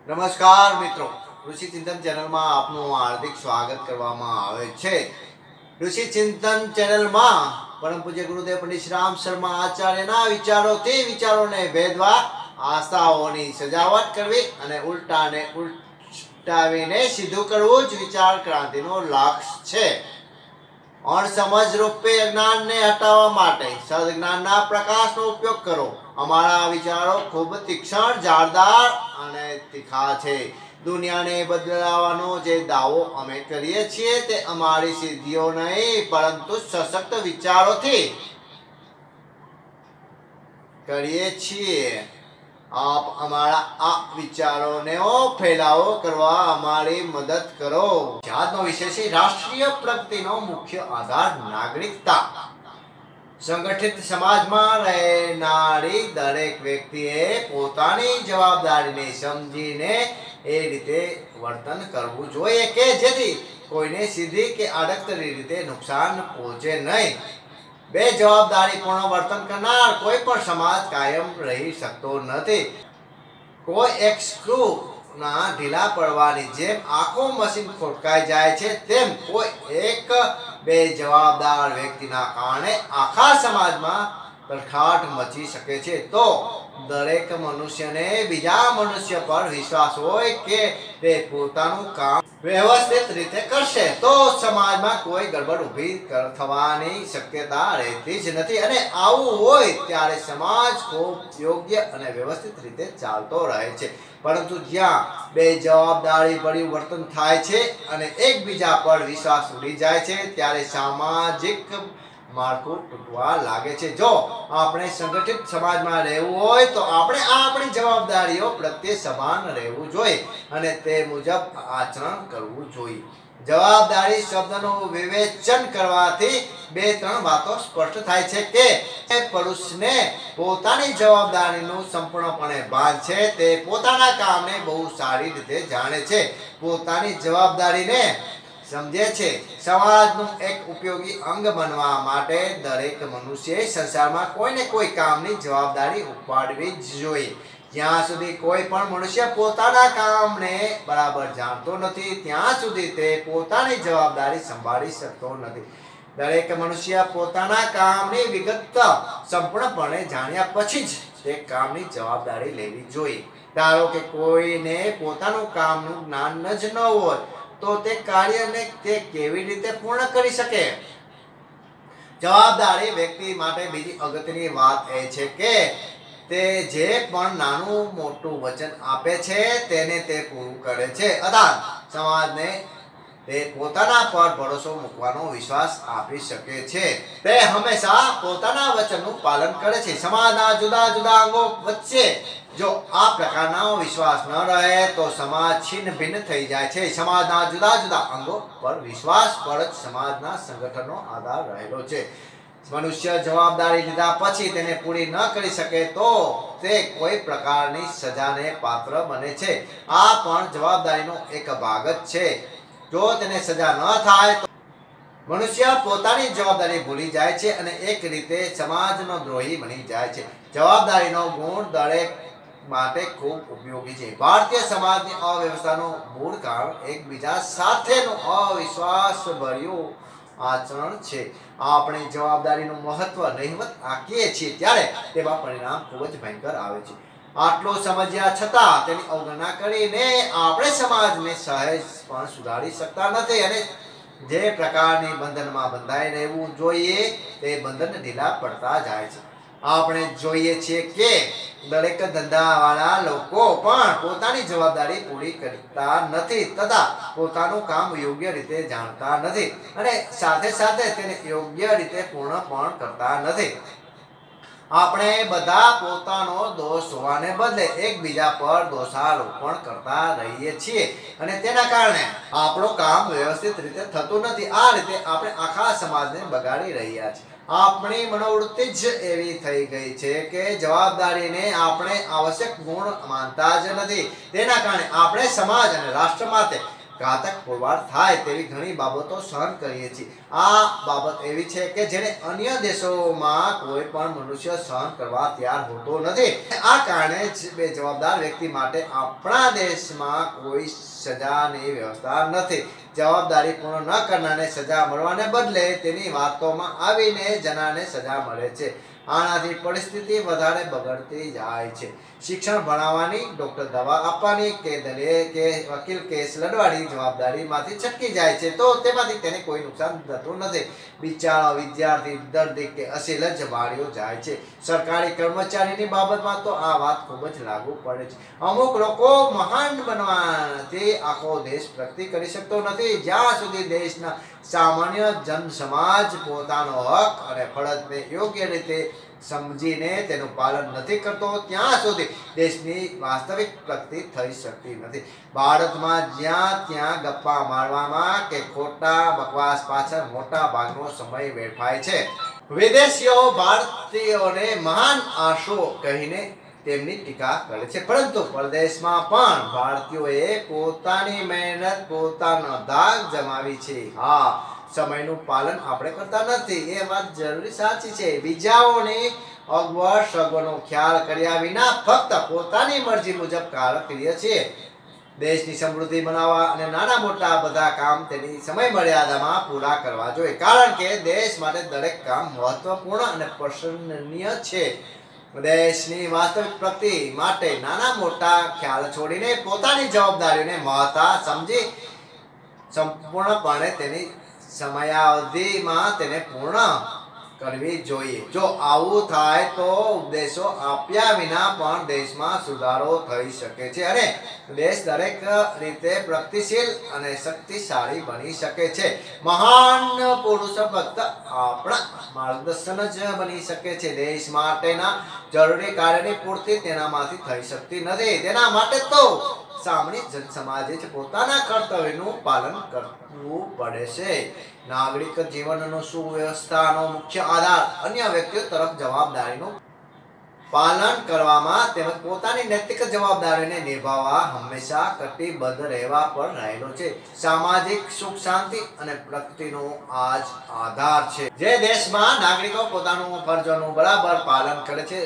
નમસ્કાર મિત્રો, ઋષિ ચિંતન ચેનલમાં આપનું હાર્દિક સ્વાગત કરવામાં આવે છે। ઋષિ ચિંતન ચેનલમાં પરમ પૂજ્ય ગુરુદેવ પંડિત શ્રી રામ શર્મા આચાર્યના વિચારોથી વિચારોને ભેદવા, આસ્થાઓની સજાવટ કરવી અને ઉલટાને ઉલટાવીને સીધું કરવું જ વિચાર ક્રાંતિનો લક્ષ્ય છે। અણસમજ રૂપે અજ્ઞાનને હટાવવા માટે સદજ્ઞાનના પ્રકાશનો ઉપયોગ કરો। અમારા વિચારો ખૂબ તીક્ષ્ણ, ધારદાર અને તીખા છે। દુનિયાને બદલાવવાનો જે દાવો અમે કરીએ છીએ તે અમારી સિદ્ધિઓ નહીં પરંતુ સશક્ત વિચારોથી કરીએ છીએ। આપ અમારા આ વિચારોને ફેલાવો કરવા અમારી મદદ કરો। આજનો વિષય છે રાષ્ટ્રીય પ્રગતિનો મુખ્ય આધાર નાગરિકતા। સંગઠિત સમાજમાં રહેનારી દરેક વ્યક્તિએ પોતાની જવાબદારીને સમજીને એ રીતે વર્તન કરવું જોઈએ કે જેથી કોઈને સીધી કે આડકતરી રીતે નુકસાન પહોંચે નહીં। બેજવાબદારીપૂર્ણ વર્તન કરનાર કોઈ પણ સમાજ કાયમ રહી શકતો નથી। કોઈ એક સ્ક્રૂના ઢીલા પડવાની જેમ આખું મશીન ખોટકાઈ જાય છે, તેમ કોઈ એક બેજવાબદાર વ્યક્તિના કારણે આખા સમાજમાં તરખાટ મચી શકે છે। તો દરેક મનુષ્યને બીજા મનુષ્ય પર વિશ્વાસ હોય કે તે પોતાનું કામ વ્યવસ્થિત રીતે કરશે તો સમાજમાં કોઈ ગડબડ ઊભી થવાની શક્યતા રહેતી જ નથી। અને આવું હોય ત્યારે સમાજ ખૂબ યોગ્ય અને વ્યવસ્થિત રીતે ચાલતો રહે છે। પરંતુ જ્યાં બેજવાબદારી ભર્યું વર્તન થાય છે અને એકબીજા પર વિશ્વાસ ઉડી જાય છે ત્યારે સામાજિક માળખું તૂટવા લાગે છે। જો આપણે સંગઠિત સમાજમાં રહેવું હોય તો આપણે આપણી જવાબદારીઓ પ્રત્યે સભાન રહેવું જોઈએ અને તે મુજબ આચરણ કરવું જોઈએ। જવાબદારી શબ્દનું વિવેચન કરવાથી બે ત્રણ વાતો સ્પષ્ટ થાય છે કે પુરુષને પોતાની જવાબદારીનું સંપૂર્ણપણે ભાન છે, તે પોતાના કામને બહુ સારી રીતે જાણે છે, પોતાની જવાબદારીને સમજે છે। સમાજનું એક ઉપયોગી અંગ બનવા માટે દરેક મનુષ્યએ સંસારમાં કોઈને કોઈ કામની જવાબદારી ઉપાડવી જ જોઈએ। જ્યાં સુધી કોઈ પણ મનુષ્ય પોતાના કામને બરાબર જાણતો નથી ત્યાં સુધી તે પોતાની જવાબદારી સંભાળી શકતો નથી। દરેક મનુષ્ય પોતાના કામની વિગત સંપૂર્ણપણે જાણ્યા પછી જ તે કામની જવાબદારી લેવી જોઈએ। ધારો કે કોઈને પોતાનું કામનું જ્ઞાન જ ન હોય તો તે કાર્યને તે કેવી રીતે પૂર્ણ કરી શકે? જવાબદારી વ્યક્તિ માટે બીજી અગત્યની વાત એ છે કે તે જે પણ નાનું મોટું વચન આપે છે તેને તે પૂરું કરે છે, અર્થાત સમાજને તે પોતાના પર ભરોસો મૂકવાનો વિશ્વાસ આપી શકે છે। તે હંમેશા પોતાના વચનનું પાલન કરે છે। સમાજના જુદા જુદા અંગો વચ્ચે જો આ પ્રકારનો વિશ્વાસ ન રહે તો સમાજ છિન્ન ભિન્ન થઈ જાય છે। સમાજના જુદા જુદા અંગો પર વિશ્વાસ પર જ સમાજના સંગઠનનો આધાર રહેલો છે। મનુષ્ય જવાબદારી લીધા પછી તેને પૂરી ન કરી શકે તો તે કોઈ પ્રકારની સજાને પાત્ર બને છે। આ પણ જવાબદારીનો એક ભાગ જ છે। જો તેને સજા ન થાય તો મનુષ્ય પોતાની જવાબદારી ભૂલી જાય છે અને એક રીતે સમાજનો દ્રોહી બની જાય છે। જવાબદારીનો ગુણ દરેક માટે ખૂબ ઉપયોગી છે। ભારતીય સમાજની અવ્યવસ્થાનું મૂળ કારણ એકબીજા સાથેનું અવિશ્વાસ ભર્યું આચરણ છે। આપણે જવાબદારીનું મહત્વ નહિવત આંકીએ છીએ ત્યારે તેમાં પરિણામ ખૂબ જ ભયંકર આવે છે। આટલું સમજ્યા છતાં તેની અવગણના કરીને આપણે સમાજને સહેજ પણ સુધારી શકતા નથી અને જે પ્રકારની બંધનમાં બંધાઈ રહેવું જોઈએ તે બંધન ઢીલા પડતા જાય છે। આપણે જોઈએ છીએ કે દરેક ધંધાવાળા લોકો પણ પોતાની જવાબદારી પૂરી કરતા નથી તથા પોતાનું કામ યોગ્ય રીતે જાણતા નથી અને સાથે સાથે તેને યોગ્ય રીતે પૂર્ણ પણ કરતા નથી। આપણે બધા પોતાનો દોષ હોવાને બદલે એકબીજા પર દોષારોપણ કરતા રહીએ છીએ અને તેના કારણે આપણું કામ વ્યવસ્થિત રીતે થતું નથી। આ રીતે આપણે આખા સમાજને બગાડી રહ્યા છીએ। આપણી મનોવૃત્તિ જ એવી થઈ ગઈ છે કે જવાબદારીને આપણે આવશ્યક ગુણ માનતા જ નથી। તેના કારણે આપણે સમાજ અને રાષ્ટ્ર માટે ઘાતક પુરવાર થાય તેવી ઘણી બાબતો સહન કરીએ છીએ. આ બાબત એવી છે કે જેને અન્ય દેશોમાં કોઈ પણ મનુષ્ય સહન કરવા તૈયાર હોતો નથી. આ કારણે જ બે જવાબદાર વ્યક્તિ માટે આપણા દેશમાં કોઈ સજાની વ્યવસ્થા નથી. જવાબદારી પૂર્ણ ન કરનારને સજા મળવાને બદલે તેની વાતોમાં આવીને જનારને સજા મળે છે. આનાથી પરિસ્થિતિ વધારે બગડતી જાય છે. શિક્ષણ ભણાવવાની, ડોક્ટર દવા આપવાની કે વકીલ કેસ લડવાની જવાબદારીમાંથી છટકી જાય છે તો તેમાંથી તેને કોઈ નુકસાન થતું નથી. બિચારા વિદ્યાર્થી, દર્દી કે અસીલ જ વાળીઓ જાય છે. સરકારી કર્મચારીની બાબતમાં તો આ વાત ખૂબ જ લાગુ પડે છે. અમુક લોકો મહાન બનવાથી આખો દેશ પ્રગતિ કરી શકતો નથી. જ્યાં સુધી દેશના સામાન્ય જન સમાજ પોતાનો હક અને ફરજને યોગ્ય રીતે સમજીને તેનું પાલન નથી કરતો ત્યાં સુધી દેશની વાસ્તવિક પ્રગતિ થઈ શકતી નથી. ભારતમાં જ્યાં ત્યાં ગપ્પા મારવામાં કે ખોટા બકવાસ પાછળ મોટા ભાગનો સમય વેડફાય છે. વિદેશીઓ ભારતીયોને મહાન આશો કહીને તેમની ટીકા કરે છે, પરંતુ પરદેશમાં પણ ભારતીયોએ પોતાની મહેનત, પોતાનો ધાક જમાવી છે. હા, સમયનું પાલન આપણે કરતા નથી એ વાત જરૂરી સાચી છે. બીજાઓની અગવડ સગવડનો ખ્યાલ કર્યા વિના ફક્ત પોતાની મરજી મુજબ કાર્ય કરીએ છીએ. દેશની સમૃદ્ધિ બનાવવા અને નાના મોટા બધા કામ તેની સમય મર્યાદામાં પૂરા કરવા જોઈએ, કારણ કે દેશ માટે દરેક કામ મહત્વપૂર્ણ અને પ્રશંસનીય છે. દેશની વાસ્તવિક પ્રગતિ માટે નાના મોટા ખ્યાલ છોડીને પોતાની જવાબદારીઓને મહત્તા સમજી સંપૂર્ણપણે તેની સમયાવધિમાં તેને પૂર્ણ કરવી જોઈએ. જો આવું થાય તો ઉપદેશો આપ્યા વિના પણ દેશમાં સુધારો થઈ શકે છે અને દેશ દરેક રીતે પ્રગતિશીલ અને શક્તિશાળી બની શકે છે. મહાન પુરુષો ફક્ત આપણા માર્ગદર્શન જ બની શકે છે. દેશ માટેના જરૂરી કાર્યની પૂર્તિ તેનામાંથી થઈ શકતી નથી. તેના માટે તો સામાન્ય જનસમાજે જ પોતાના કર્તવ્યનું પાલન કરવું પડે છે. નાગરિક જીવનનો સુવ્યવસ્થાનો મુખ્ય આધાર અન્ય વ્યક્તિઓ તરફ જવાબદારીનું પાલન કરવામાં તેમજ પોતાની નૈતિક જવાબદારીને નિભાવવા હંમેશા કટિબદ્ધ રહેવા પર રહેલો છે. સામાજિક સુખ શાંતિ અને પ્રગતિનો આ જ આધાર છે. જે દેશમાં નાગરિકો પોતાનું ફરજોનું બરાબર પાલન કરે છે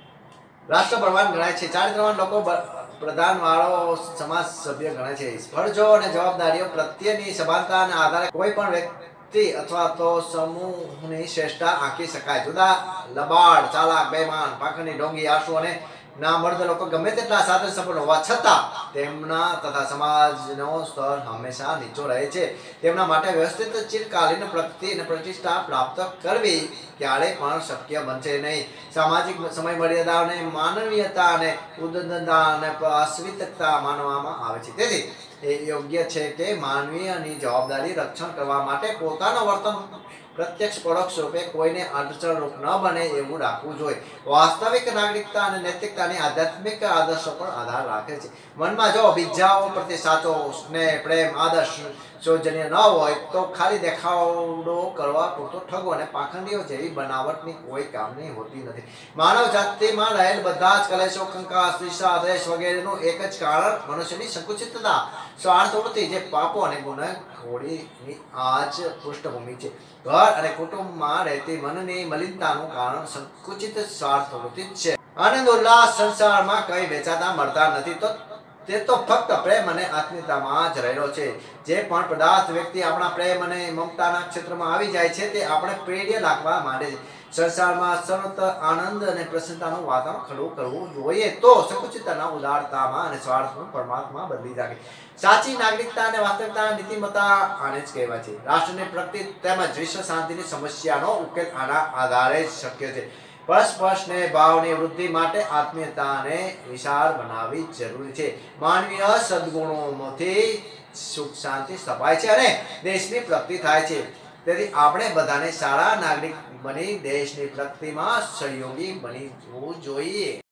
રાષ્ટ્ર બળવાન ગણાય છે. ચારિત્રવાન લોકો પ્રધાન વાળો સમાજ સભ્ય ગણાય છે. ફરજો અને જવાબદારીઓ પ્રત્યેની સભાનતાના આધારે કોઈ પણ વ્યક્તિ અથવા તો સમૂહની શ્રેષ્ઠતા આંકી શકાય. જુદા લબાડ, ચાલાક, બેમાન, પાખંડી, ઢોંગી, આળસુ અને નામર્દ લોકો ગમે તેટલા સાધન સંપન્ન હોવા છતાં તેમના તથા સમાજનો સ્તર હંમેશા નીચો રહે છે. તેમના માટે વ્યવસ્થિત ચિરકાલીન પ્રગતિ અને પ્રતિષ્ઠા પ્રાપ્ત કરવી ક્યારેય પણ શક્ય બનશે નહીં. સામાજિક સમય મર્યાદાને માનવીયતા અને ઉદ્દંડતા અને અસ્મિતતા માનવામાં આવે છે. તેથી એ યોગ્ય છે કે માનવીયની જવાબદારી રક્ષણ કરવા માટે પોતાનો વર્તન પ્રત્યક્ષ પરોક્ષ રૂપે કોઈને અડચણરૂપ ન બને એવું રાખવું જોઈએ. વાસ્તવિક નાગરિકતા અને નૈતિકતાની આધ્યાત્મિક આદર્શો પર આધાર રાખે છે. મનમાં જો બીજાઓ પ્રત્યે સાચો સ્નેહ, પ્રેમ, આદર્શ, સૌજન્ય ન હોય તો ખાલી દેખાવડો કરવા પૂરતો ઠગો અને પાખંડીઓ જેવી બનાવટની કોઈ કામની હોતી નથી. માનવ જાતિમાં રહેલ બધા જ કલેશો, કંકાસ, ઈર્ષા, દ્વેષ વગેરેનું એક જ કારણ મનુષ્યની સંકુચિતતા, સ્વાર્થવૃત્તિ જે પાપો અને ગુનાખોરીની આ જ પૃષ્ઠભૂમિ છે. ઘર અને કુટુંબમાં રહેતી મનની મલિનતાનું કારણ સંકુચિત સ્વાર્થવૃત્તિ જ છે. આનંદ ઉલ્લાસ સંસારમાં કંઈ વેચાતા મળતા નથી તો તે તો ફક્ત પ્રેમ અને આત્મીયતામાં જ રહેલો છે. જે પણ પદાર્થ વ્યક્તિ આપણા પ્રેમ અને મમતાના ક્ષેત્રમાં આવી જાય છે તે આપણે પ્રિય લાગવા માંડે છે. સંસારમાં સતત આનંદ અને પ્રસન્નતાનું વાતાવરણ ખડું કરવું જોઈએ તો સંકુચિતતાના ઉદારતામાં અને સ્વાર્થનું પરમાત્મા બદલી શકે. સાચી નાગરિકતા અને વાસ્તવિકતા નીતિમત્તા આને જ કહેવાય છે. રાષ્ટ્રની પ્રગતિ તેમજ વિશ્વ શાંતિની સમસ્યાનો ઉકેલ આના આધારે જ શક્ય છે. પરસ્પર સ્નેહ ભાવની વૃદ્ધિ માટે આત્મીયતાને વિશાળ બનાવવી જરૂરી છે. માનવીય સદગુણોમાંથી સુખ શાંતિ સ્થપાય છે અને દેશની પ્રગતિ થાય છે. તેથી આપણે બધાને સારા નાગરિક બની દેશની પ્રગતિમાં સહયોગી બનવું જોઈએ.